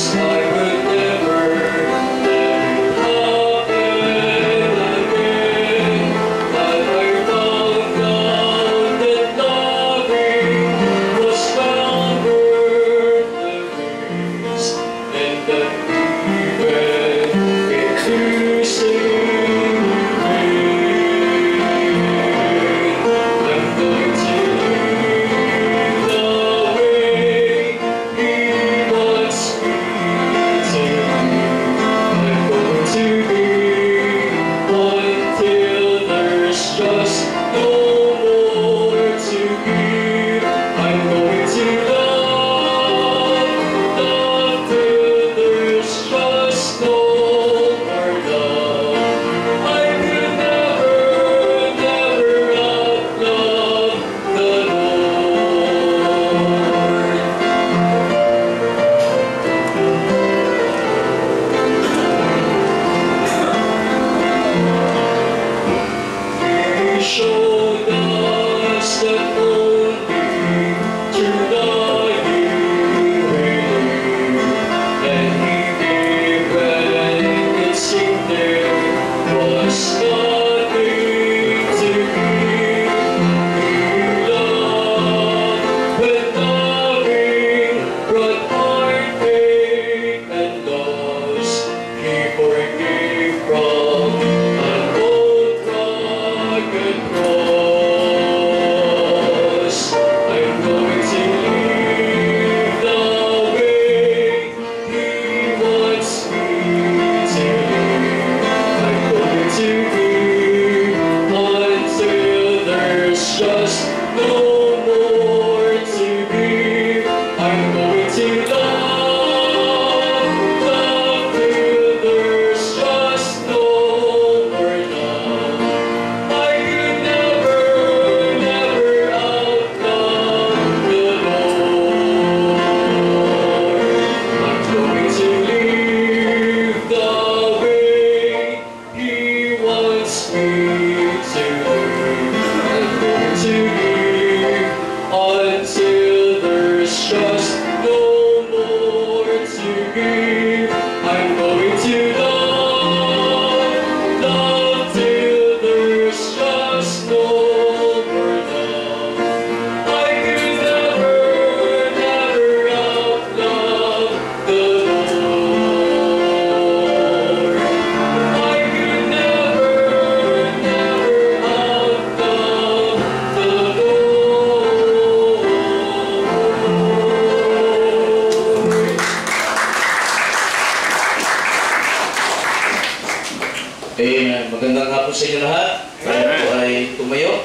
Amen. Magandang hapon sa inyo lahat. Tayo ay tumayo.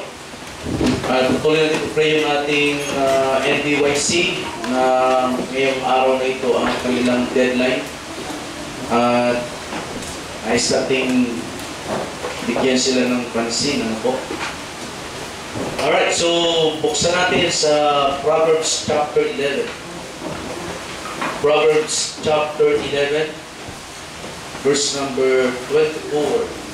At tuloy natin pray yung ating NDYC na ngayong araw na ito ang kanilang deadline. At ay sa ating bigyan sila ng pansin. Ano po? Alright, so buksan natin sa Proverbs chapter 11. Proverbs chapter 11. Verse number 24.